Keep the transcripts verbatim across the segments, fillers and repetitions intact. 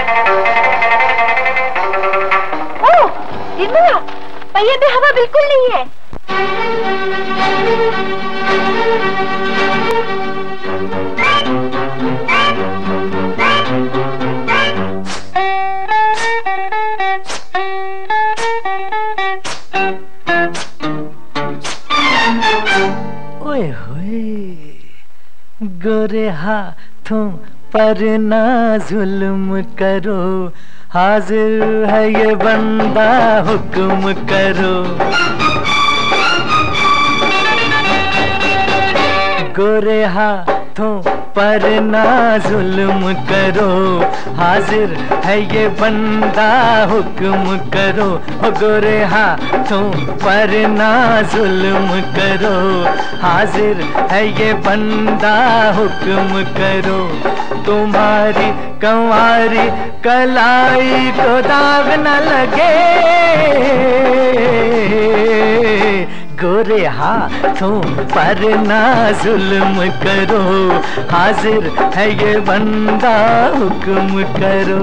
ओह, निर्मला, पहिए में हवा बिल्कुल नहीं है। ओए होए, गोरे हाथों पर ना जुल्म करो, हाजिर है ये बंदा, हुक्म करो। गोरे हाथों पर ना जुल्म करो, हाजिर है ये बंदा, हुक्म करो। हो गोरे हाथों पर ना जुल्म करो, हाजिर है ये बंदा, हुक्म करो। तुम्हारी कंवारी कलाई को दाग न लगे, गोरे हाथों पर ना जुल्म करो, हाजिर है ये बंदा, हुक्म करो।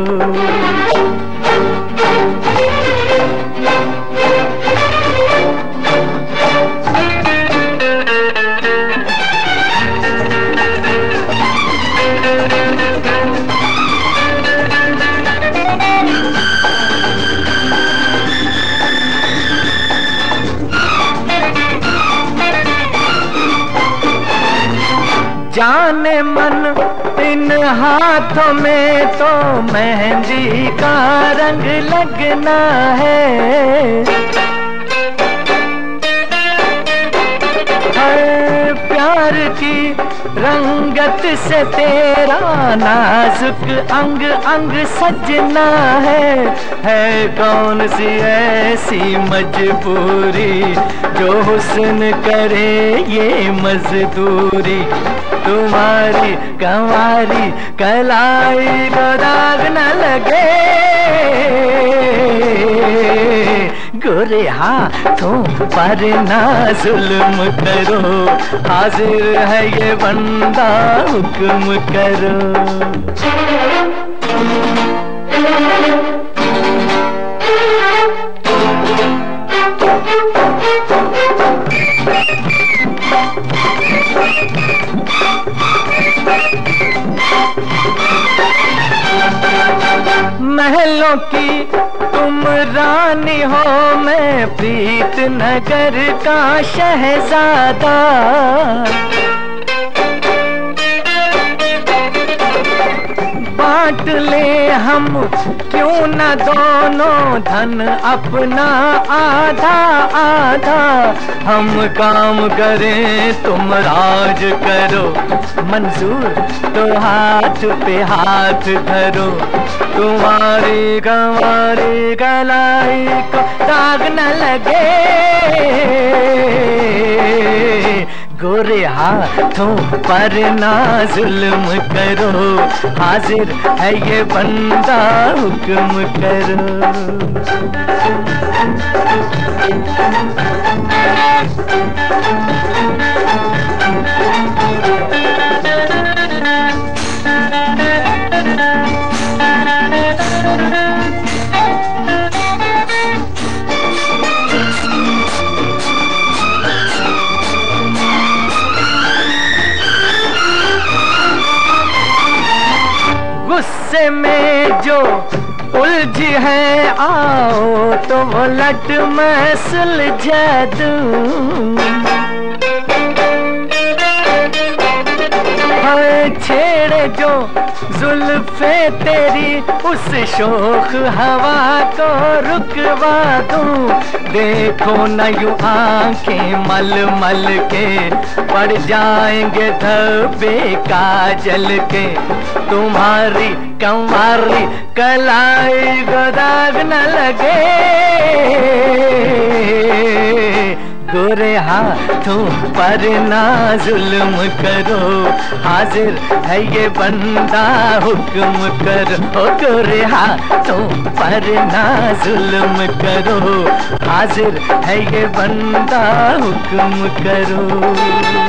जाने मन इन हाथों में तो मेहंदी का रंग लगना है, हर प्यार की रंगत से तेरा नाजुक अंग अंग सजना है। है कौन सी ऐसी मजबूरी जो हुस्न करे ये मजदूरी, तुम्हारी कंवारी कलाई को दाग न लगे, गोरे हाथों पर ना जुल्म करो, हाजिर है ये बंदा, हुक्म करो। महलों की तुम रानी हो, मैं प्रीत नगर का शहजादा, बांट ले हम क्यों न दोनों धन अपना आधा आधा, हम काम करें तुम राज करो, मंजूर तो हाथ पे हाथ धरो। तुम्हारी कंवारी कलाई को दाग न लगे, गोरे हाथों पर ना जुल्म करो, हाजिर है ये बंदा, हुक्म करो। गुस्से में जो उलझी है आओ तो वो लट मैं सुलझा दूं, छेड़े जो जुल्फे तेरी उस शोख हवा को रुकवा दूं। देखो न यूं आंखें मल मल के पड़ जाएंगे धब्बे काजल के, तुम्हारी कंवारी कलाई को दाग न लगे, गोरे हाथों पर ना जुल्म करो, हाजिर है ये बंदा, हुक्म करो। गोरे हाथों पर ना जुल्म करो, हाजिर है ये बंदा, हुक्म करो।